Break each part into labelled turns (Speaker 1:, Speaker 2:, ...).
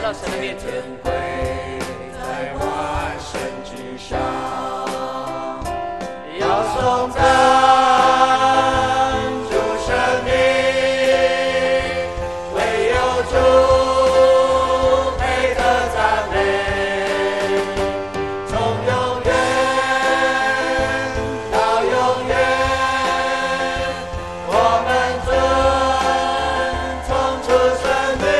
Speaker 1: 到神的面前，
Speaker 2: 在万神之上，要颂赞主生命，唯有主配得赞美，从永远到永远，我们遵从主生命。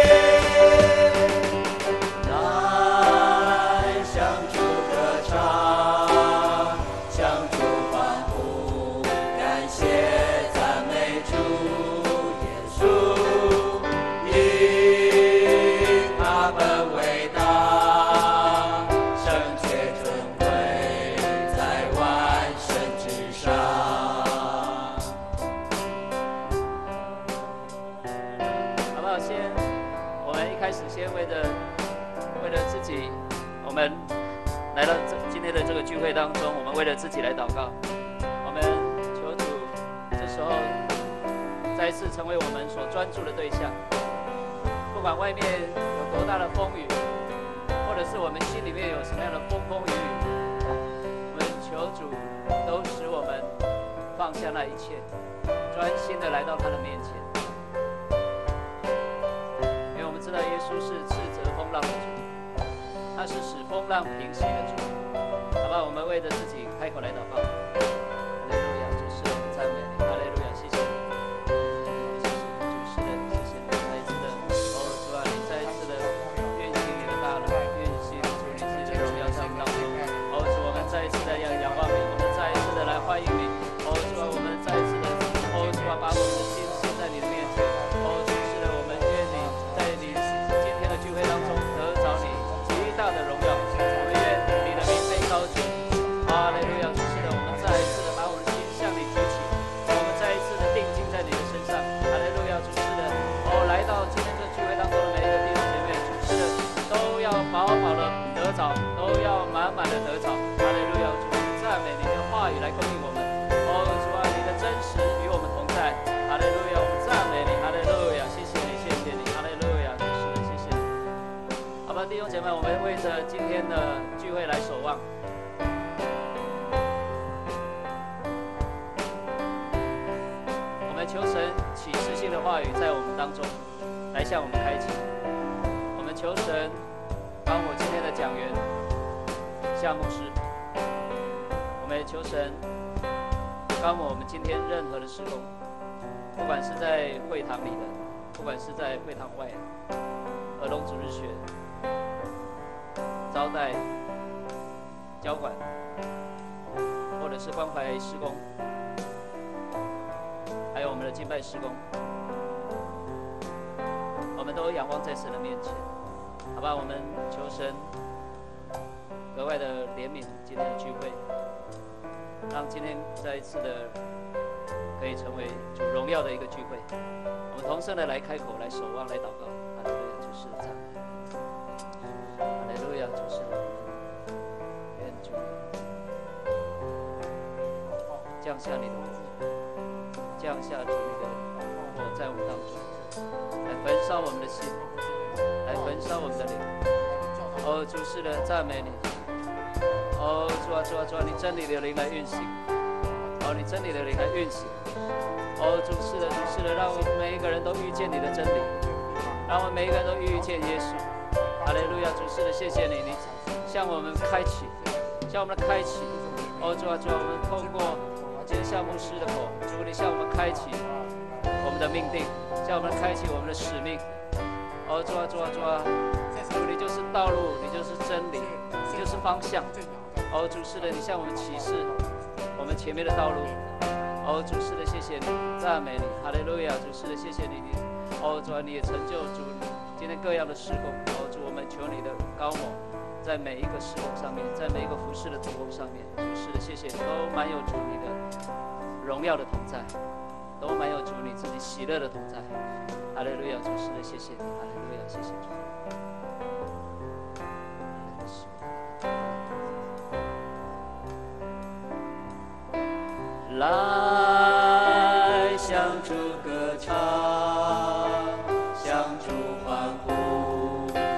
Speaker 2: 来向主歌唱，向主欢呼，感谢赞美主耶稣，因他们伟大，圣洁尊贵，在万神之上。
Speaker 1: 好不好？我们一开始先为了自己，我们来到今天的这个聚会当中，我们为了自己来祷告。我们求主这时候再一次成为我们所专注的对象。不管外面有多大的风雨，或者是我们心里面有什么样的风风雨雨，我们求主都使我们放下那一切，专心的来到他的面前。因为我们知道耶稣是斥责风浪的主，他是使风浪平息的主。好吧，我们为着自己开口来祷告。哈利路亚，主是我们赞美你，哈利路亚，谢谢你，谢谢你，主是的，谢谢你，再一次的，主啊，你再一次的运行你的大能，运行主你自己的荣耀在我们当中。主，我们再一次的要仰望你，我们再一次的来欢迎你。主啊，我们再一次的，主啊，把我们的心献在你的面前。主是的，我们愿你在你今天的聚会当中得着你极大的荣耀。我们愿你的名被高举。哈利路亚，主是的，我们再一次的把我们的心向你举起，我们再一次的定睛在你的身上。哈利路亚，主是的，来到今天这聚会当中的每一个弟兄姐妹，主是的，都要饱饱的得着，都要满满的得着。哈利路亚，主，赞美你的话语来供应我们。主啊，你的真实与我们同在。哈利路亚，我们赞美你。哈利路亚，谢谢你，谢谢你。哈利路亚，主是的，谢谢你。好吧，弟兄姐妹，我们为着今天的聚会来守望。我们求神启示性的话语在我们当中来向我们开启。我们求神帮我今天的讲员夏牧师，我们也求神帮我们今天任何的事工，不管是在会堂里的，不管是在会堂外的，儿童主日学、招待、交管，或者是关怀事工，还有我们的敬拜事工，我们都仰望在神的面前，好吧？我们求神格外的怜悯今天的聚会，让今天再一次的可以成为主荣耀的一个聚会。我们同声的来开口，来守望，来祷告。哈利路亚，主是的赞美。哈利路亚，主是的，愿主降下你的火，降下主你的火在我们当中，来焚烧我们的心，来焚烧我们的灵。主是的，赞美你。主啊，主啊，主啊，你真理的灵来运行。你真理的灵来运行。主是的，主是的，让我们每一个人都遇见你的真理，让我们每一个人都遇见耶稣。哈利路亚，主是的，谢谢你，你向我们开启，向我们开启。主啊，主啊，我们透过今天夏牧师的口，主你向我们开启我们的命定，向我们开启我们的使命。主啊，主啊，主啊，主你就是道路，你就是真理，你就是方向。主是的，你向我们启示我们前面的道路。主是的，谢谢你，赞美你，哈利路亚，主是的，谢谢你，主啊，你也成就主今天各样的事工。主，我们求你的高某在每一个事工上面，在每一个服事的主工上面，主是的，谢谢你，都满有主你的荣耀的同在，都满有主你自己喜乐的同在。哈利路亚，主是的，谢谢你，哈利路亚，谢谢主。来向主歌唱，向主欢呼，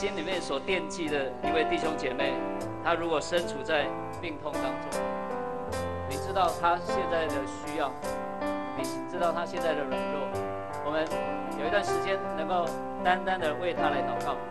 Speaker 1: 心里面所惦记的一位弟兄姐妹，他如果身处在病痛当中，你知道他现在的需要，你知道他现在的软弱，我们有一段时间能够单单的为他来祷告。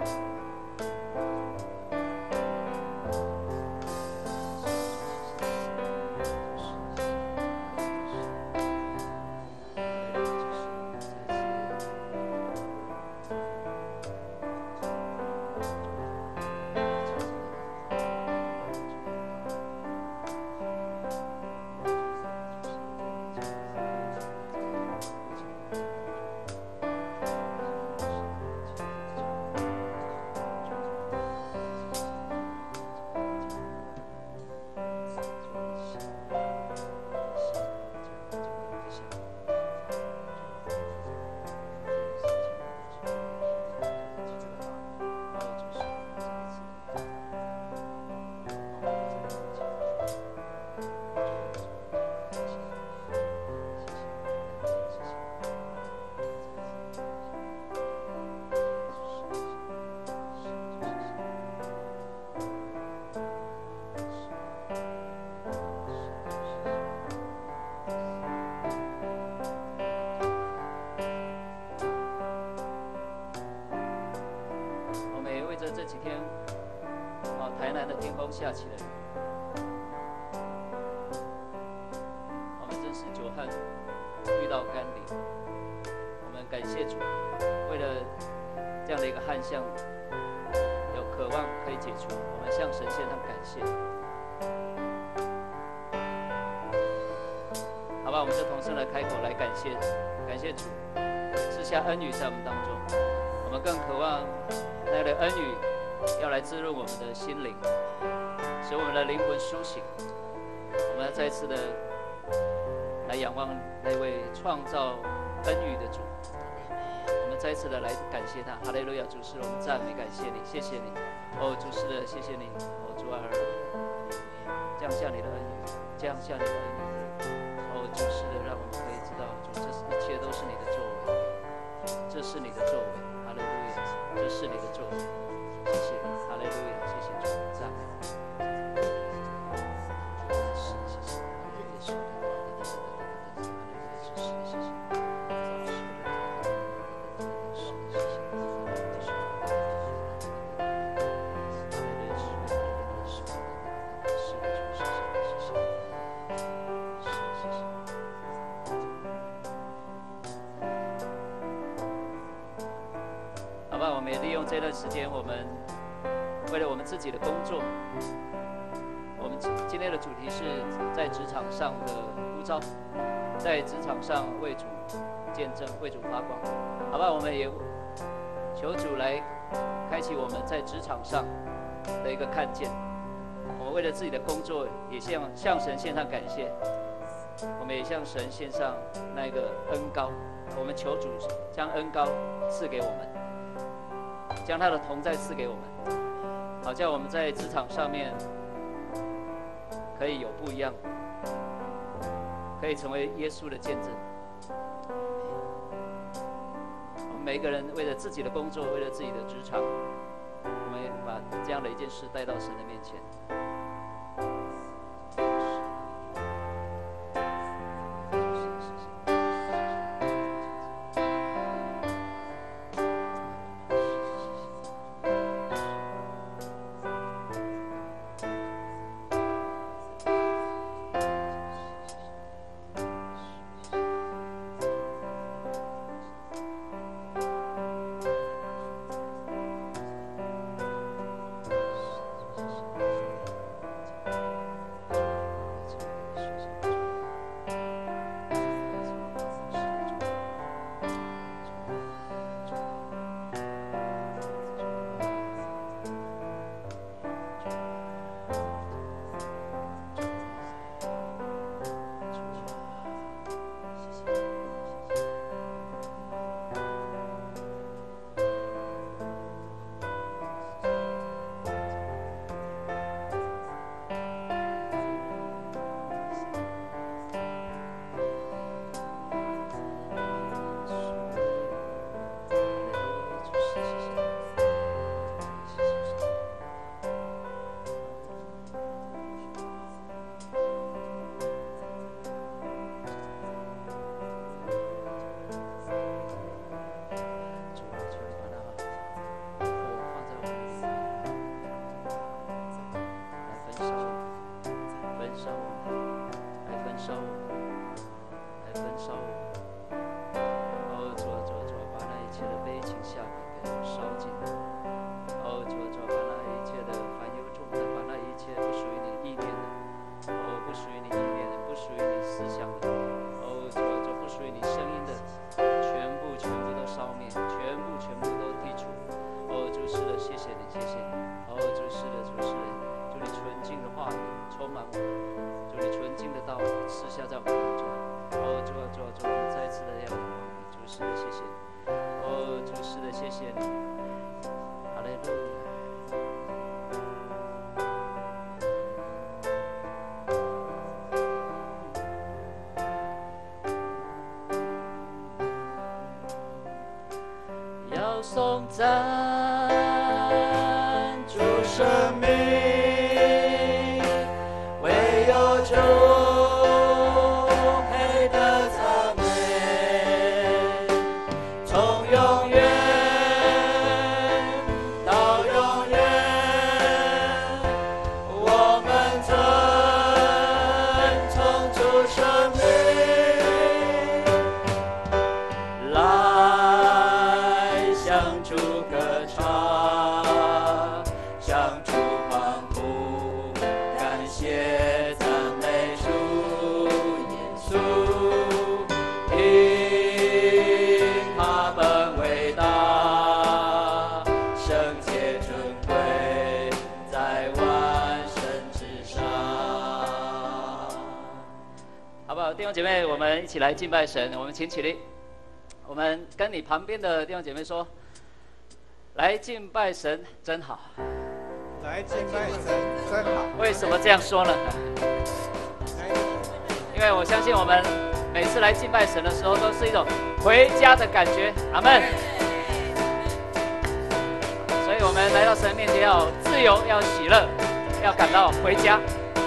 Speaker 1: 下起了雨，我们真是久旱遇到甘霖。我们感谢主，为了这样的一个旱象，有渴望可以解除，我们向神献上感谢。好吧，我们就同声来开口来感谢主，赐下恩雨在我们当中。我们更渴望那样的恩雨要来滋润我们的心灵，使我们的灵魂苏醒。我们要再次的来仰望那位创造恩雨的主，我们再次的来感谢他。哈利路亚，主是我们赞美感谢你，谢谢你。哦，主是的，谢谢你。哦，主啊，降下你的恩雨，降下你的恩雨。哦，主是的，让我们可以知道，主，这一切都是你的作为，这是你的作为。哈利路亚，这是你的作为。谢谢你，哈利路亚，谢谢主，赞美。好吧，我们也利用这段时间，我们为了我们自己的工作，我们今天的主题是在职场上的呼召，在职场上为主见证，为主发光。好吧，我们也求主来开启我们在职场上的一个看见。我们为了自己的工作，也向神献上感谢。我们也向神献上那个恩膏，我们求主将恩膏赐给我们，将他的同在赐给我们，好叫我们在职场上面可以有不一样，可以成为耶稣的见证。我们每一个人为了自己的工作，为了自己的职场，我们把这样的一件事带到神的面前。 烧我们，来焚烧我们，来焚烧我们。哦，主啊，主啊，主啊，把那一切的悲情下品给烧尽。哦，主啊，主啊，把那一切的烦忧重担，把那一切不属于你意念的，哦，不属于你意念的，不属于你思想的，哦，主啊，主不属于你声音的，全部都烧灭，全部都剔除。哦，主是的，谢谢你，谢谢你。哦，主是的，主是的，主你纯净的话语充满我们，主你纯净的道理赐下在我们当中。哦，主啊，主啊，主啊，我们再次的要仰望你，主是的，谢谢你。哦，主是的，谢谢你。哈利路亚。要颂赞主生命，唯有主配得赞美，从永远到永远，我们尊崇主生命。来向主歌唱，向主欢呼，感谢赞美主耶稣，因他本伟大，圣洁尊贵，在万神之上。好不好，弟兄姐妹，我们一起来敬拜神，我们请起立。我们跟你旁边的弟兄姐妹说，来敬拜神真好。
Speaker 3: 来敬拜神真好。
Speaker 1: 为什么这样说呢？因为我相信我们每次来敬拜神的时候，都是一种回家的感觉。阿们。所以我们来到神面前要自由，要喜乐，要感到回家。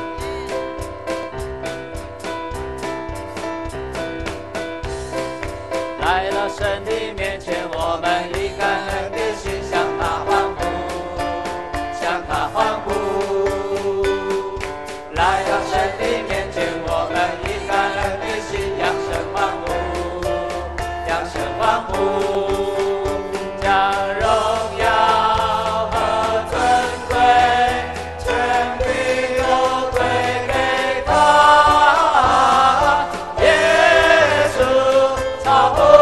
Speaker 1: 来到神的面前，我们以感恩的心向他欢呼，向他欢呼。来到神的面前，我们以感恩的心扬声欢呼，扬声欢呼，将荣耀和尊贵、权柄都归给他。耶稣超乎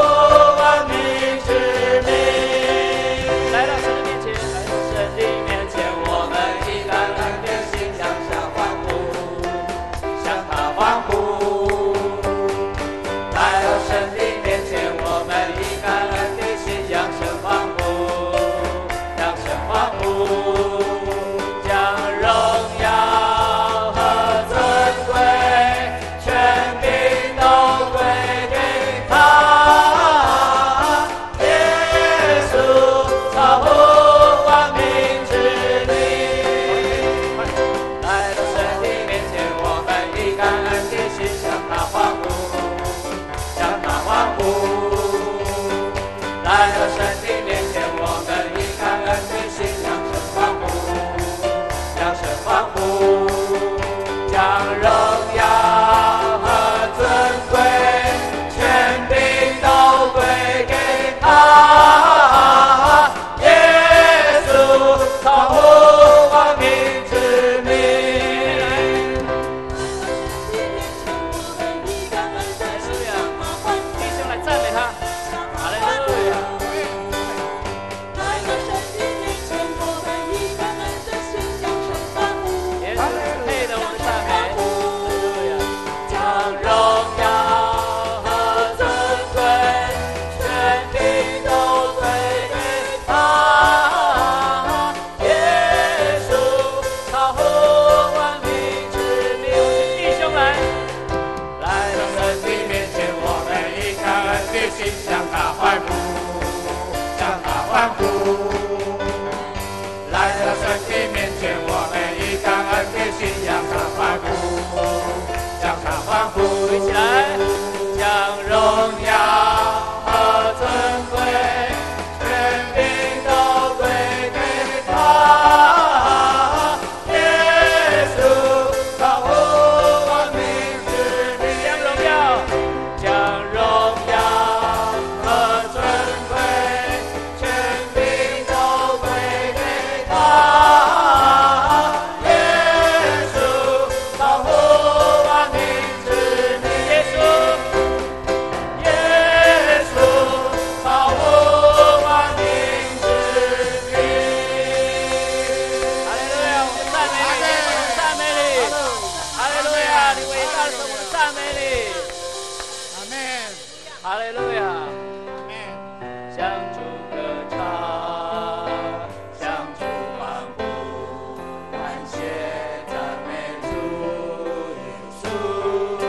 Speaker 1: 哈利路亚！向主歌唱，向主欢呼，感谢赞美主耶稣，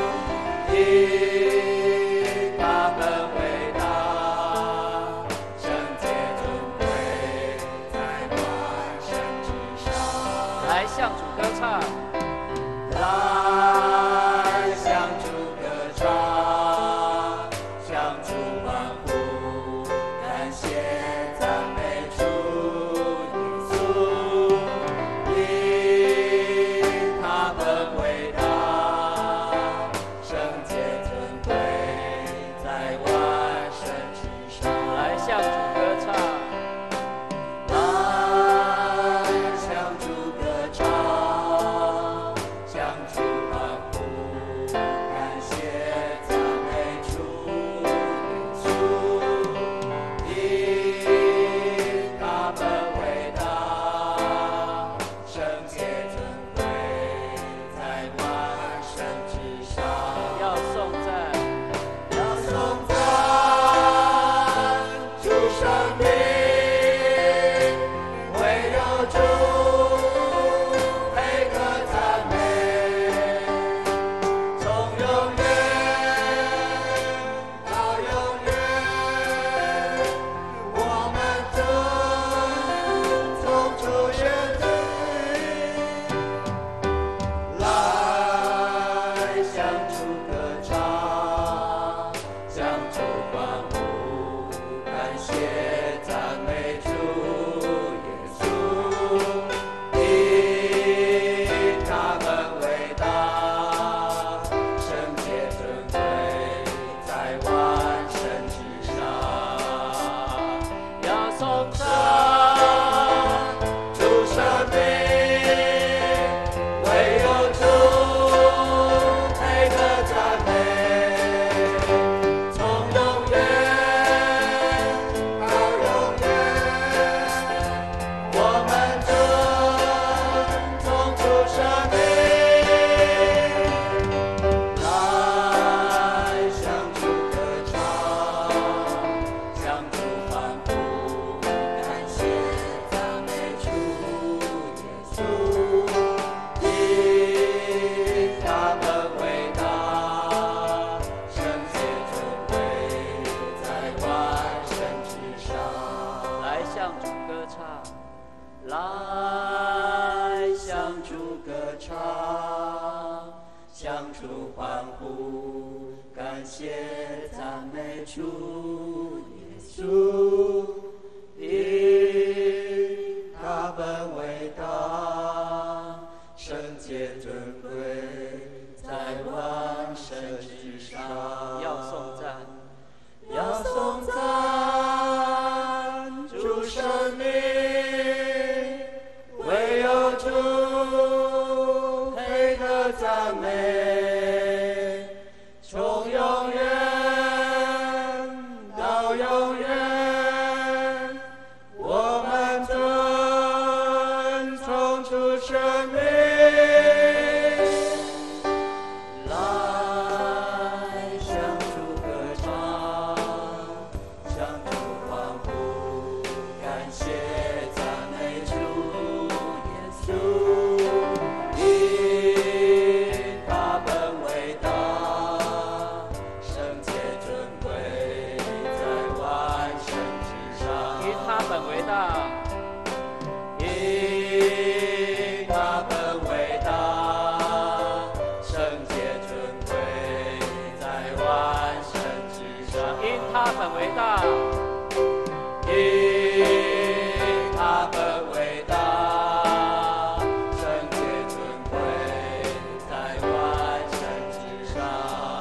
Speaker 1: 因他本伟大，圣洁尊贵，在万神之上。来向主歌唱，来向主歌唱，向主欢呼，感谢赞美主耶稣，因他本伟大，圣洁尊贵，在万神之上。来向主歌唱，来向主歌唱，向主欢呼，感谢赞美主耶稣，因他本伟大，圣洁尊贵，在万神之上。要颂赞，要颂赞主生命，唯有主配可赞美，从永远到永远，我们从主选择，来向主歌唱，向主欢呼，感谢赞美主耶稣，因他们伟大，圣洁尊贵，在万神之上。要颂赞主生命，唯有主配得赞美，从永远到永远，我们从主生命，来向主歌唱，向主欢呼，感谢赞美主耶稣，因他们伟大，圣洁尊贵，在万神之上。来向主歌唱，来向主歌唱，向主欢呼，感谢赞美主耶稣，因他本伟大，圣洁尊贵，在万神之上。要颂赞，要颂赞主生命，唯有主配得赞美，从永远到永远，我们遵从主生命，来向主歌唱，向主欢呼，感谢赞美主耶稣，因他本伟大，圣洁尊贵，在万神之上。因他本伟大，因他本伟大，圣洁尊贵，在万神之上。因他本伟大，因他本伟大，圣洁尊贵，在万神之上。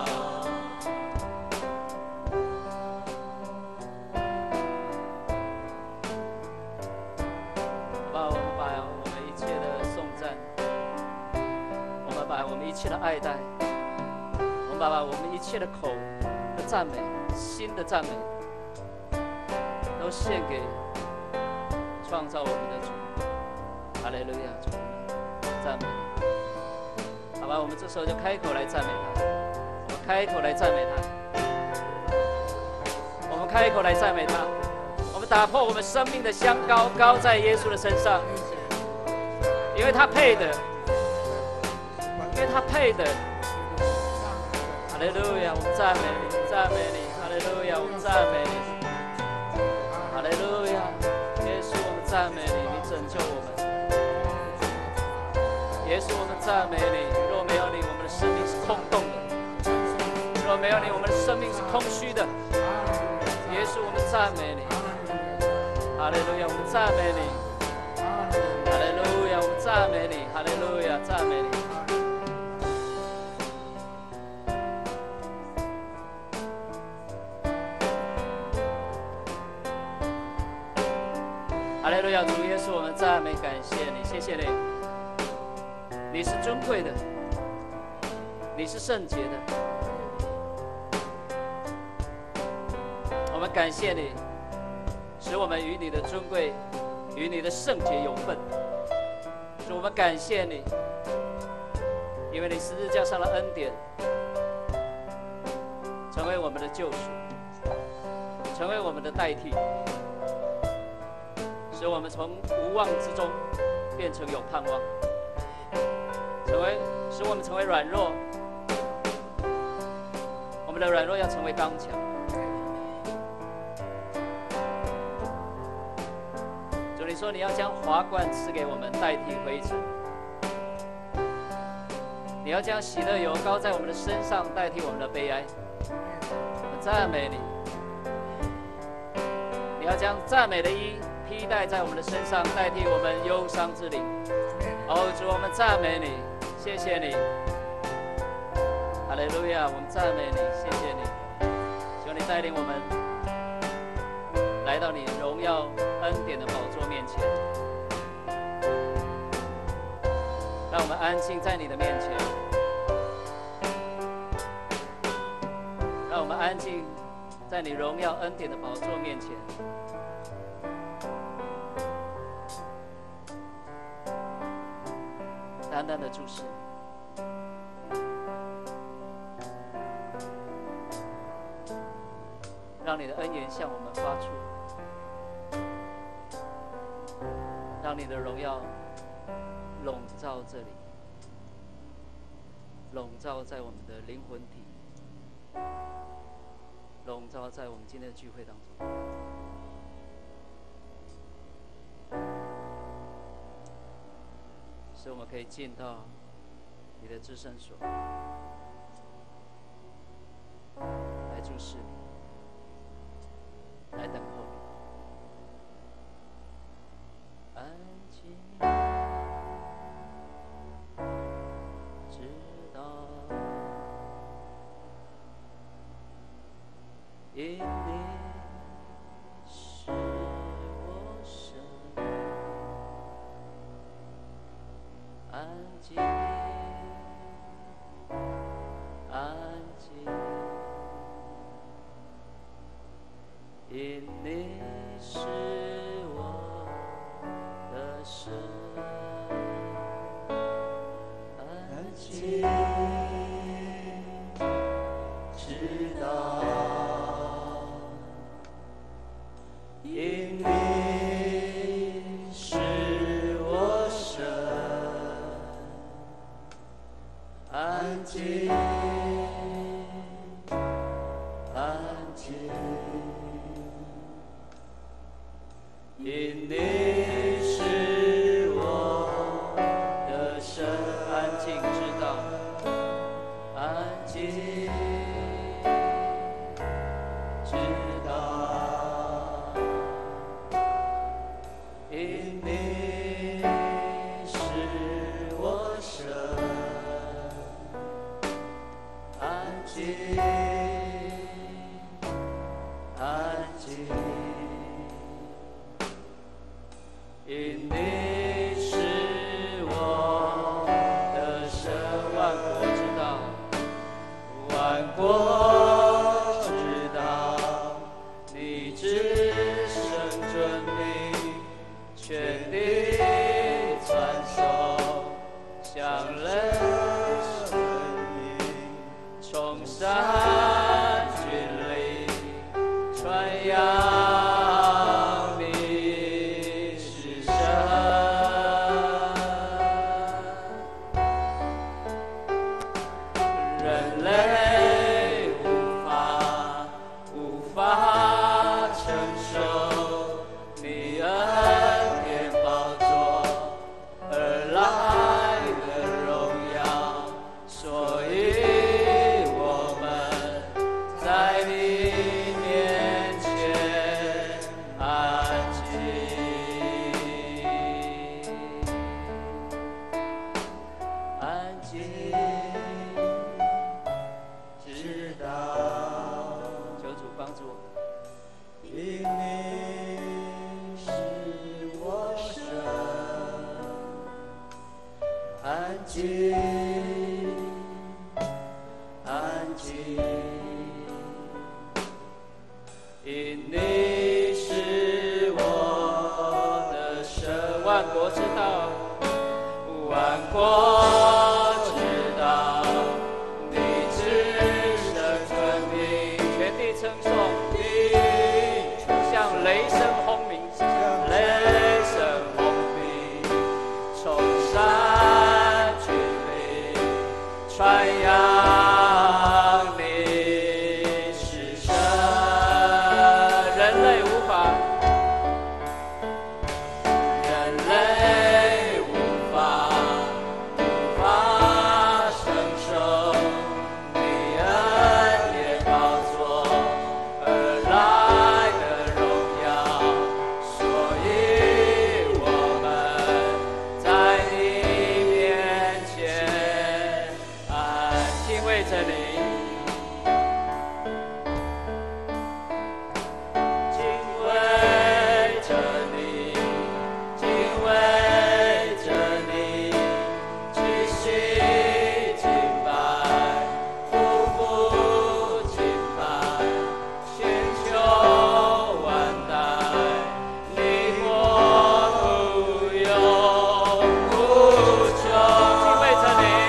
Speaker 1: 好吧，我们把我们一切的颂赞，我们把我们一切的爱戴，我们把我们一切的口的赞美，心的赞美，都献给创造我们的主。哈利路亚，主，赞美你。好吧，我们这时候就开口来赞美他，我们开口来赞美他。 们开口来赞美他，我们打破我们生命的香膏，膏在耶稣的身上，因为他配的，因为他配的。哈利路亚，我们赞美你，赞美你，哈利路亚，我们赞美你，哈利路亚，耶稣，我们赞美你，你拯救我们。耶稣，我们赞美你，若没有你，我们的生命是空洞的；若没有你，我们的生命是空虚的。耶稣，我们赞美你，哈利路亚，我们赞美你，哈利路亚，我们赞美你，哈利路亚，赞美你。哈利路亚，主耶稣，我们赞美感谢你，谢谢你，你是尊贵的，你是圣洁的，我们感谢你，使我们与你的尊贵、与你的圣洁有份。主，我们感谢你，因为你十字架上的恩典，成为我们的救赎，成为我们的代替。使我们从无望之中变成有盼望，使我们成为软弱，我们的软弱要成为刚强。主，你说你要将华冠赐给我们，代替灰尘；你要将喜乐油膏在我们的身上，代替我们的悲哀。我赞美你，你要将赞美的衣披戴在我们的身上，代替我们忧伤之灵。哦，主，我们赞美你，谢谢你，哈利路亚，我们赞美你，谢谢你，求你带领我们来到你荣耀恩典的宝座面前，让我们安静在你的面前，让我们安静在你荣耀恩典的宝座面前。单单的注视你，让你的恩言向我们发出，让你的荣耀笼罩这里，笼罩在我们的灵魂体，笼罩在我们今天的聚会当中。使我们可以进到你的至圣所，来注视你，来等候你。安静，直到因你是我神。安静，安静，因你是我的神。安静，直到因你是我神。安静，安静，因你是我的神。安静，知道，安静，知道，因你是我神。安静，安静，因你是我的神。万国知道，万国知道，你至圣尊名，全地传颂，向人从山峻岭传
Speaker 2: 人类无法承受你恩典宝座而来的荣耀，所以我们在你面前安静，安静，直到
Speaker 1: 求主帮助我们。
Speaker 2: 因你是我神，安静，安静，因你是我的神，
Speaker 1: 万国之道，
Speaker 2: 万国知道你至圣尊名，
Speaker 1: 全地称颂，
Speaker 2: 地
Speaker 1: 像雷声轰鸣，
Speaker 2: 雷声轰鸣，从山峻岭传扬你是神，
Speaker 1: 人类无法，
Speaker 2: 人类无法承受你恩典宝座而来的荣耀，所以我们在你面前安
Speaker 1: 敬畏着你，
Speaker 2: 敬畏着你，敬畏着你，屈膝敬拜，匍匐敬拜，千秋万代，你国度永无穷。
Speaker 1: 敬畏着你，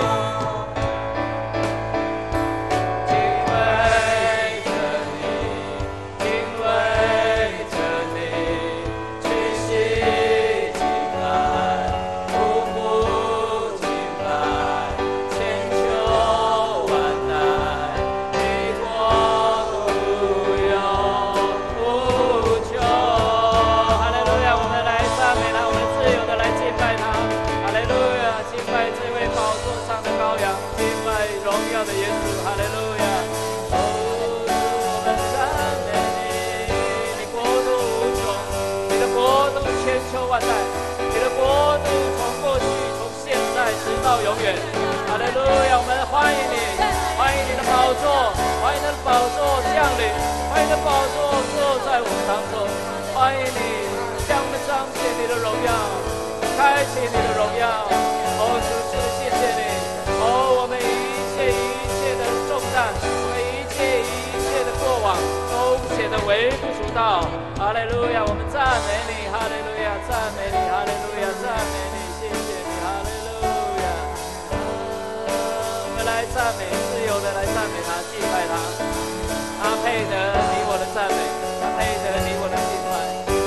Speaker 2: 敬畏着你，敬畏着你，屈膝敬拜，匍匐敬拜，千秋万代，你国度永无穷。
Speaker 1: 哈利路亚！我们来赞美他，我们自由的来敬拜他。哈利路亚！敬拜这位宝座上的羔羊，敬拜荣耀的耶稣。哈利路亚！哦，我们赞美你，你国度无穷，你的国度千秋万代，你的国度从过去、从现在直到永远。哈利路亚！我们欢迎你，欢迎你的宝座，欢迎你的宝座降临，欢迎你的宝座坐在我们当中。欢迎你，向我们彰显你的荣耀，开启你的荣耀。哦，主，谢谢你。哦，我们一切的重担，我们一切的过往，都显得微不足道。哈利路亚，我们赞美你，哈利路亚，赞美你，哈利路亚，赞美你，谢谢你，哈利路亚。我们来赞美，自由的来赞美他，敬拜他。他配得你我的赞美，他配得你我的敬拜。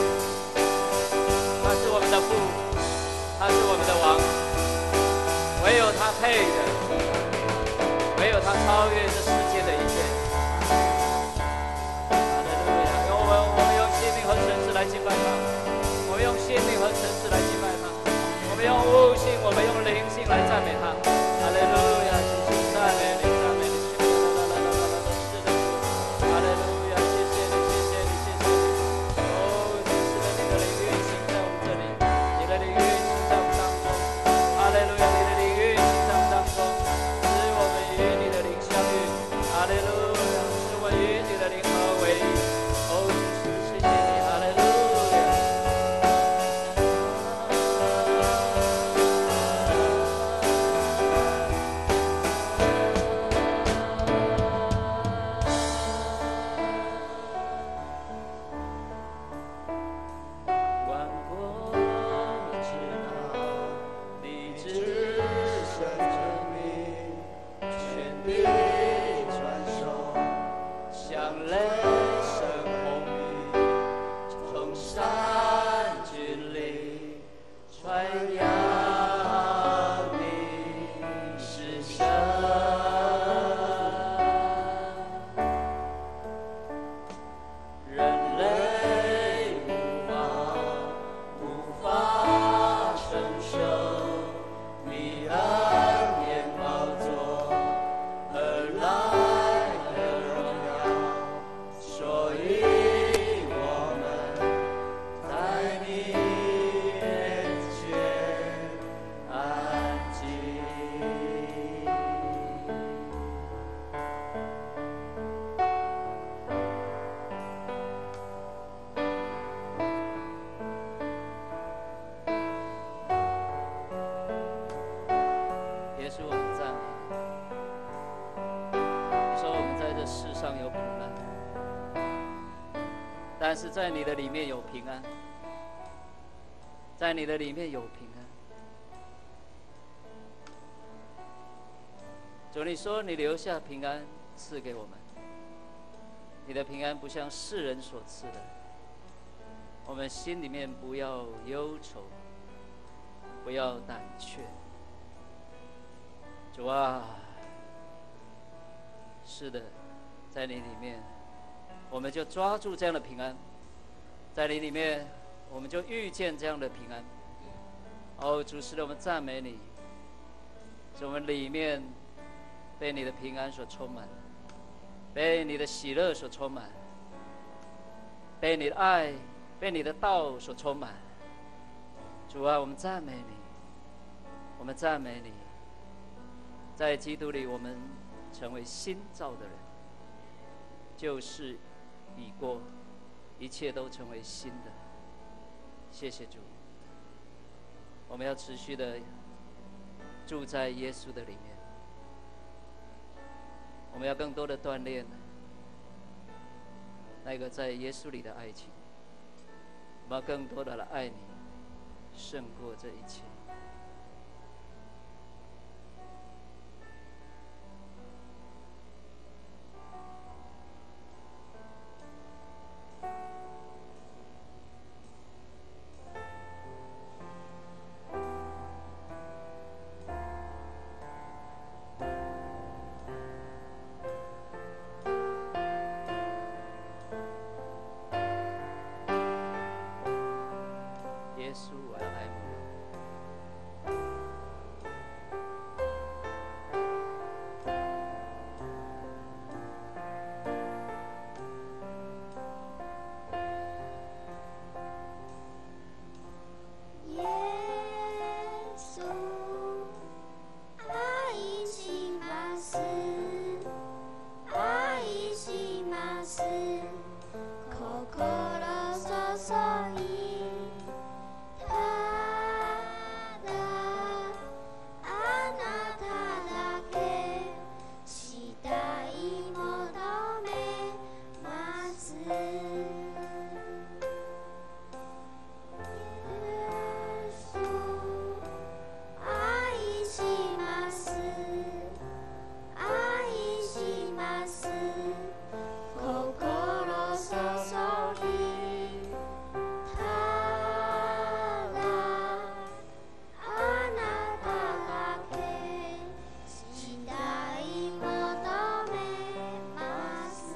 Speaker 1: 他是我们的父，他是我们的王，唯有他配的，唯有他超越这世界的一切。哈利路亚！我们用心灵和诚实来敬拜他，我们用心灵和诚实来敬拜他，我们用悟性，我们用灵性来赞美他。哈利路亚！主，赞美你，赞美你，是的，主，哈利路亚！谢谢你，谢谢你，谢谢你。哦，主，是的，你的灵运行在我们这里，你的灵运行在我们当中。哈利路亚！你的灵运行在我们当中，使我们与你的灵相遇。 上有苦难，但是在你的里面有平安，在你的里面有平安。主，你说你留下平安赐给我们，你的平安不像世人所赐的，我们心里面不要忧愁，不要胆怯。主啊，是的，在你里面我们就抓住这样的平安，在你里面我们就遇见这样的平安。哦，主，是的，我们赞美你，使我们里面被你的平安所充满，被你的喜乐所充满，被你的爱，被你的道所充满。主啊，我们赞美你，我们赞美你，在基督里我们成为新造的人，旧事已过，一切都成为新的。谢谢主，我们要持续的住在耶稣的里面，我们要更多的锻炼那个在耶稣里的爱情，我们要更多的来爱你，胜过这一切。耶稣，我要爱慕
Speaker 4: 你。耶稣，愛します愛します心注ぎただあなただけしたい求めます愛します愛します心注ぎただあなただけしたい求めます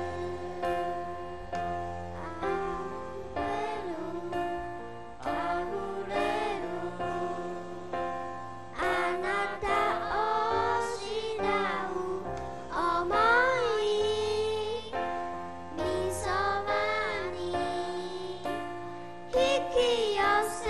Speaker 4: あふれるあなたを失う想いみそばに引き寄せ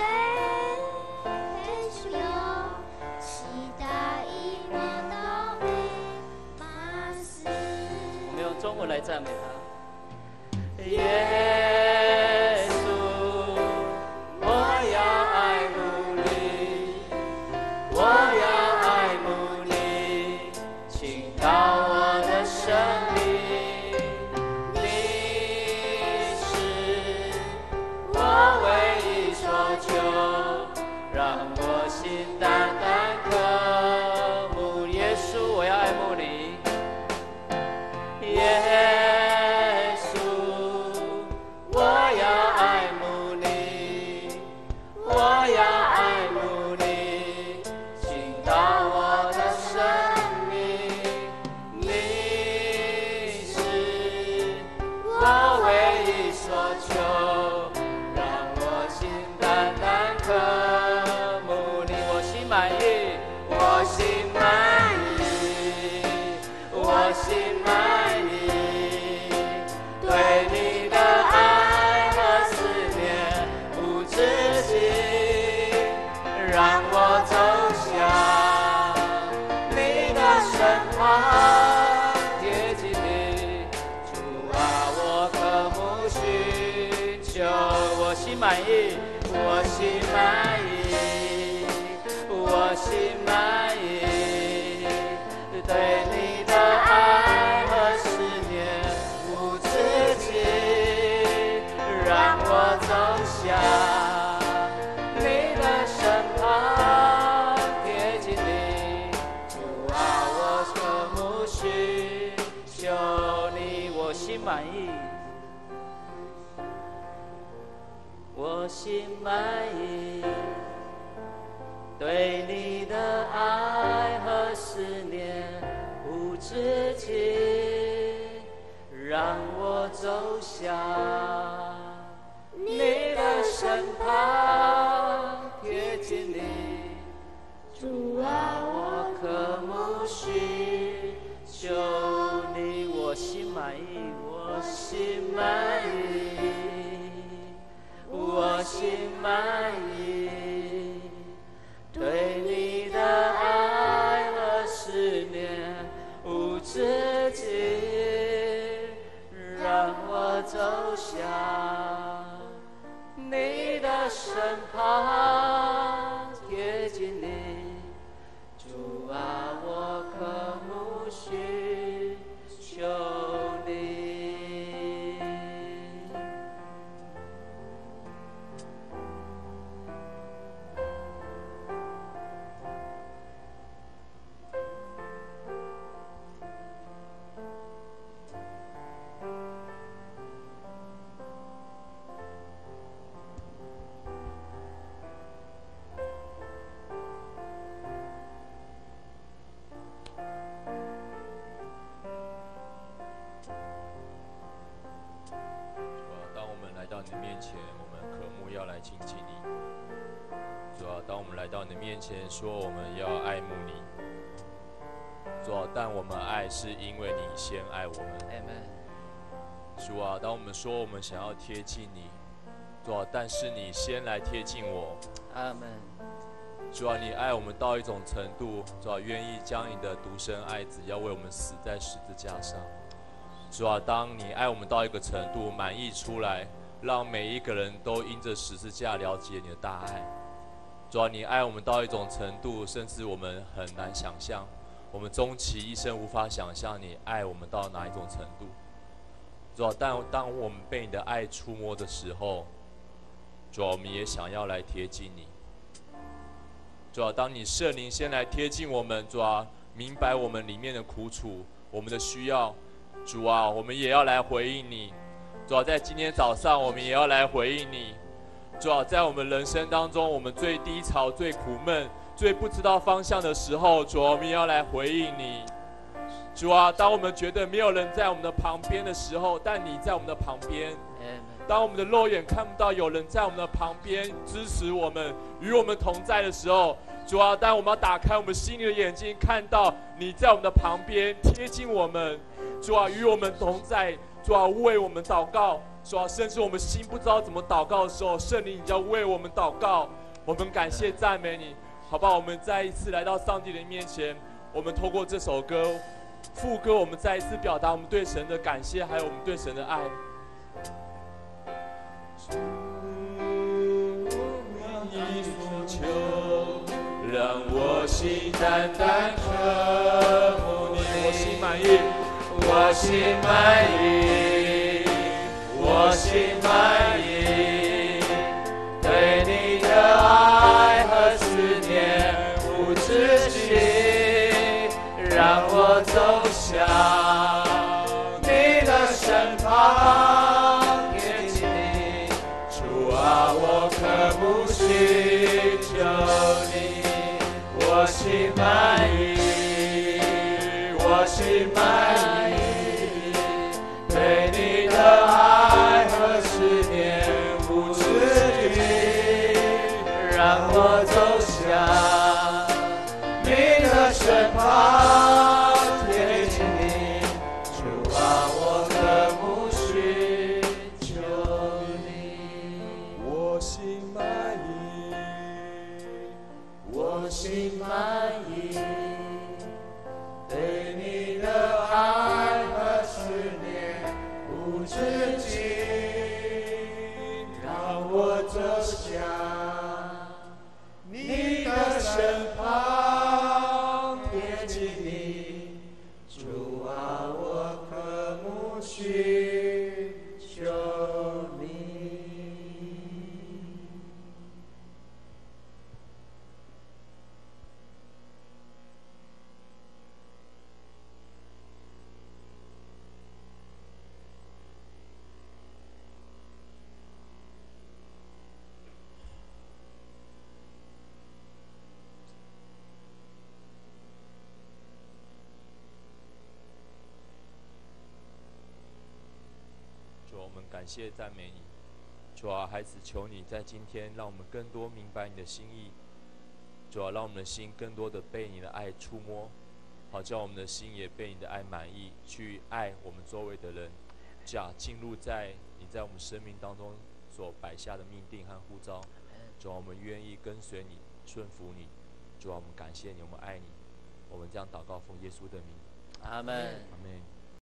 Speaker 4: 主よしたい求めます
Speaker 1: 我们用中文来赞美他。耶稣，我要爱慕你，我要爱慕你，倾倒我的生命。你是我唯一所求，让我心单单渴慕。耶稣，我要爱慕你。耶稣，我要爱慕你，我要爱慕你，倾倒我的生命。你是我唯一所求，让我心单单渴慕你。我心满意，我心满意，我心满意。对你的爱和思念无止境，让我走向你的身旁，贴近你。主啊，我渴慕寻求，我心满意，我心满意，我心满意。对你的爱和思念满意，我心满意，对你的爱和思念无止境，让我走向你的身旁，贴近你。主啊，我渴慕需求你，我心满意，我心满意，我心满意，对你的爱和思念无止境，让我走向你的身旁，贴近你。主啊，我渴慕需求你。
Speaker 5: 亲近你，主啊，当我们来到你的面前，说我们要爱慕你，主啊，但我们爱是因为你先爱我们。主啊，当我们说我们想要贴近你，主啊，但是你先来贴近我。
Speaker 1: 阿门。
Speaker 5: 主啊，你爱我们到一种程度，主啊，愿意将你的独生爱子要为我们死在十字架上。主啊，当你爱我们到一个程度，满溢出来。让每一个人都因着十字架了解你的大爱。主啊，你爱我们到一种程度，甚至我们很难想象，我们终其一生无法想象你爱我们到哪一种程度。主啊，但当我们被你的爱触摸的时候，主啊，我们也想要来贴近你。主啊，当你圣灵先来贴近我们，主啊，明白我们里面的苦楚，我们的需要，主啊，我们也要来回应你。主啊，在今天早上，我们也要来回应你。主啊，在我们人生当中，我们最低潮、最苦闷、最不知道方向的时候，主啊，我们也要来回应你。主啊，当我们觉得没有人在我们的旁边的时候，但你在我们的旁边。当我们的肉眼看不到有人在我们的旁边支持我们、与我们同在的时候，主啊，当我们要打开我们心里的眼睛，看到你在我们的旁边贴近我们，主啊，与我们同在。主啊，为我们祷告，主啊，甚至我们心不知道怎么祷告的时候，圣灵你就要为我们祷告。我们感谢赞美你，好不好？我们再一次来到上帝的面前，我们透过这首歌、副歌，我们再一次表达我们对神的感谢，还有我们对神的爱。你所求，让我心单单渴慕你，我心满意。我心满意，我心满意，对你的爱和思念无止境，让我走向你的身旁，贴近你。主啊，我渴慕需求你，我心满意，我心满意。对你的爱和思念无止境，让我走向你的身旁，贴近你。主啊，我渴慕需求你。我心满意，我心满意，对你的爱。 主啊，我们感谢赞美你。主啊，孩子，求你在今天让我们更多明白你的心意。主啊，让我们的心更多的被你的爱触摸，好叫我们的心也被你的爱满意，去爱我们周围的人。主啊，进入在你在我们生命当中所摆下的命定和呼召。主啊，我们愿意跟随你，顺服你。主啊，我们感谢你，我们爱你。我们这样祷告，奉耶稣的名，
Speaker 1: 阿门。
Speaker 5: 阿门。